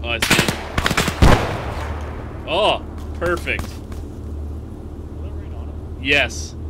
Oh, I see. Oh, perfect. Was that right on him? Yes.